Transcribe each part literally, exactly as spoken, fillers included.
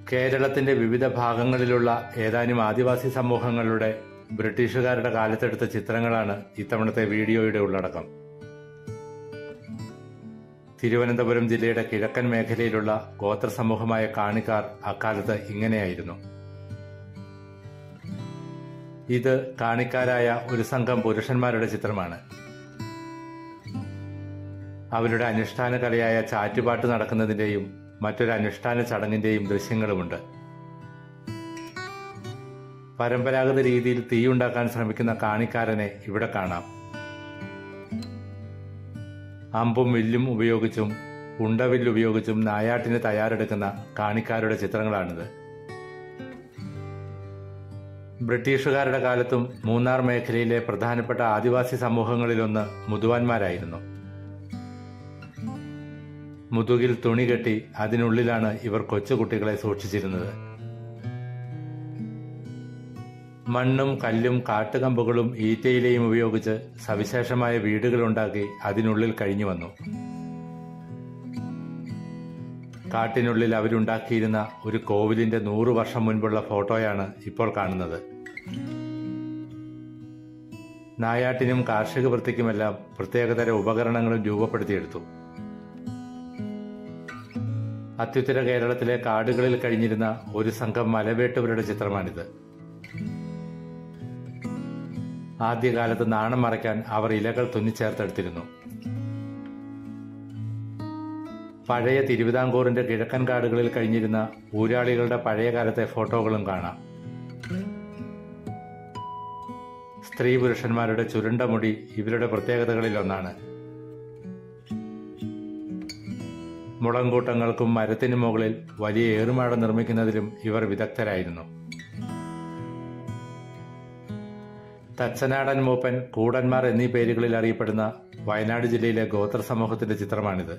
കേരളത്തിന്റെ വിവിധ ഭാഗങ്ങളിലുള്ള ഏതാനും ആദിവാസി സമൂഹങ്ങളുടെ ബ്രിട്ടീഷുകാരുടെ കാലത്തെടുത്ത ചിത്രങ്ങളാണ് ഇത്തവണത്തെ വീഡിയോയുടെ ഉള്ളടക്കം. തിരുവനന്തപുരം ജില്ലയുടെ കിഴക്കൻ മേഖലയിലുള്ള ഗോത്ര സമൂഹമായ കാണിക്കാർ അക്കാലത്ത് ഇങ്ങനെയായിരുന്നു. ഇത് കാണിക്കാരായ ഒരു സംഘം പുരുഷന്മാരുടെ ചിത്രമാണ്. അവരുടെ അനുഷ്ഠാന കലയായ ചാറ്റുപാട്ട് നടക്കുന്നതിന്റെയും മറ്റൊരു അനുഷ്ഠാന ചടങ്ങിന്റെയും ദൃശ്യങ്ങളുമുണ്ട്. പരമ്പരാഗത രീതിയിൽ തീയുണ്ടാക്കാൻ ശ്രമിക്കുന്ന കാണിക്കാരനെ ഇവിടെ കാണാം. അമ്പും വില്ലും ഉപയോഗിച്ചും ഉണ്ടവില്ല് ഉപയോഗിച്ചും നായാട്ടിന് തയ്യാറെടുക്കുന്ന കാണിക്കാരുടെ ചിത്രങ്ങളാണിത്. ബ്രിട്ടീഷുകാരുടെ കാലത്തും മൂന്നാർ മേഖലയിലെ പ്രധാനപ്പെട്ട ആദിവാസി സമൂഹങ്ങളിലൊന്ന് മുതുവാന്മാരായിരുന്നു. മുതുകിൽ തുണി കെട്ടി അതിനുള്ളിലാണ് ഇവർ കൊച്ചുകുട്ടികളെ സൂക്ഷിച്ചിരുന്നത്. മണ്ണും കല്ലും കാട്ടുകമ്പുകളും ഈറ്റയിലയും ഉപയോഗിച്ച് സവിശേഷമായ വീടുകളുണ്ടാക്കി അതിനുള്ളിൽ കഴിഞ്ഞു വന്നു. കാട്ടിനുള്ളിൽ അവരുണ്ടാക്കിയിരുന്ന ഒരു കോവിലിന്റെ നൂറു വർഷം മുൻപുള്ള ഫോട്ടോയാണ് ഇപ്പോൾ കാണുന്നത്. നായാട്ടിനും കാർഷിക വൃത്തിക്കുമെല്ലാം പ്രത്യേകതര ഉപകരണങ്ങളും രൂപപ്പെടുത്തിയെടുത്തു. അത്യുത്തര കേരളത്തിലെ കാടുകളിൽ കഴിഞ്ഞിരുന്ന ഒരു സംഘം മലവേട്ടുവരുടെ ചിത്രമാണിത്. ആദ്യകാലത്ത് നാണം മറയ്ക്കാൻ അവർ ഇലകൾ തുന്നിച്ചേർത്തെടുത്തിരുന്നു. പഴയ തിരുവിതാംകൂറിന്റെ കിഴക്കൻ കാടുകളിൽ കഴിഞ്ഞിരുന്ന ഊരാളികളുടെ പഴയ കാലത്തെ ഫോട്ടോകളും കാണാം. സ്ത്രീ പുരുഷന്മാരുടെ ചുരുണ്ട മുടി ഇവരുടെ പ്രത്യേകതകളിൽ ഒന്നാണ്. മുളങ്കൂട്ടങ്ങൾക്കും മരത്തിനു മുകളിൽ വലിയ ഏറുമാട നിർമ്മിക്കുന്നതിലും ഇവർ വിദഗ്ധരായിരുന്നു. തച്ചനാടൻ മൂപ്പൻ, കൂടന്മാർ എന്നീ പേരുകളിൽ അറിയപ്പെടുന്ന വയനാട് ജില്ലയിലെ ഗോത്ര സമൂഹത്തിന്റെ ചിത്രമാണിത്.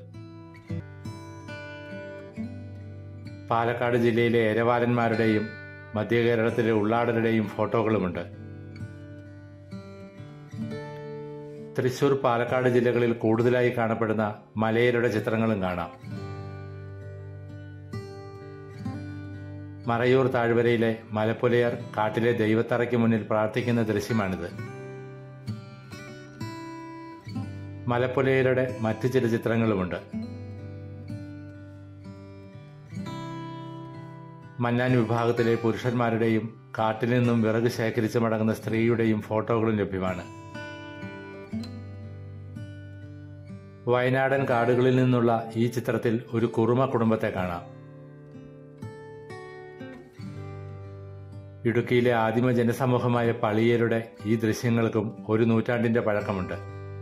പാലക്കാട് ജില്ലയിലെ എരവാലന്മാരുടെയും മധ്യ കേരളത്തിലെ ഉള്ളാടരുടെയും ഫോട്ടോകളുമുണ്ട്. തൃശൂർ, പാലക്കാട് ജില്ലകളിൽ കൂടുതലായി കാണപ്പെടുന്ന മലയരുടെ ചിത്രങ്ങളും കാണാം. മറയൂർ താഴ്വരയിലെ മലപ്പുലയർ കാട്ടിലെ ദൈവത്തറയ്ക്ക് മുന്നിൽ പ്രാർത്ഥിക്കുന്ന ദൃശ്യമാണിത്. മലപ്പുലയരുടെ മറ്റു ചില ചിത്രങ്ങളുമുണ്ട്. മന്നാൻ വിഭാഗത്തിലെ പുരുഷന്മാരുടെയും കാട്ടിൽ നിന്നും വിറക് ശേഖരിച്ച് മടങ്ങുന്ന സ്ത്രീയുടെയും ഫോട്ടോകളും ലഭ്യമാണ്. വയനാടൻ കാടുകളിൽ നിന്നുള്ള ഈ ചിത്രത്തിൽ ഒരു കുറുമ കുടുംബത്തെ കാണാം. ഇടുക്കിയിലെ ആദിമ ജനസമൂഹമായ പളിയരുടെ ഈ ദൃശ്യങ്ങൾക്കും ഒരു നൂറ്റാണ്ടിന്റെ പഴക്കമുണ്ട്.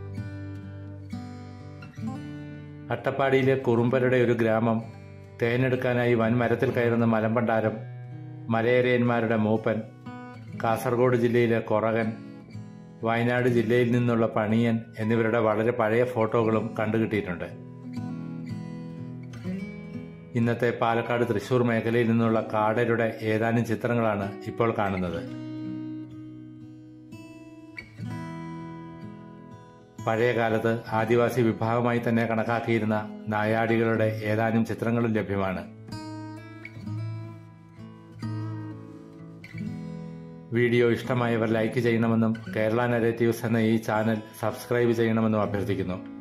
അട്ടപ്പാടിയിലെ കുറുമ്പരുടെ ഒരു ഗ്രാമം, തേനെടുക്കാനായി വൻമരത്തിൽ കയറുന്ന മലമ്പണ്ടാരം, മലയരയന്മാരുടെ മൂപ്പൻ, കാസർഗോഡ് ജില്ലയിലെ കൊറകൻ, വയനാട് ജില്ലയിൽ നിന്നുള്ള പണിയൻ എന്നിവരുടെ വളരെ പഴയ ഫോട്ടോകളും കണ്ടുകിട്ടിയിട്ടുണ്ട്. ഇന്നത്തെ പാലക്കാട്, തൃശൂർ മേഖലയിൽ നിന്നുള്ള കാടരുടെ ഏതാനും ചിത്രങ്ങളാണ് ഇപ്പോൾ കാണുന്നത്. പഴയകാലത്ത് ആദിവാസി വിഭാഗമായി തന്നെ കണക്കാക്കിയിരുന്ന നായാടികളുടെ ഏതാനും ചിത്രങ്ങളും ലഭ്യമാണ്. വീഡിയോ ഇഷ്ടമായവർ ലൈക്ക് ചെയ്യണമെന്നും കേരള നരേറ്റീവ്സ് എന്ന ഈ ചാനൽ സബ്സ്ക്രൈബ് ചെയ്യണമെന്നും അഭ്യർത്ഥിക്കുന്നു.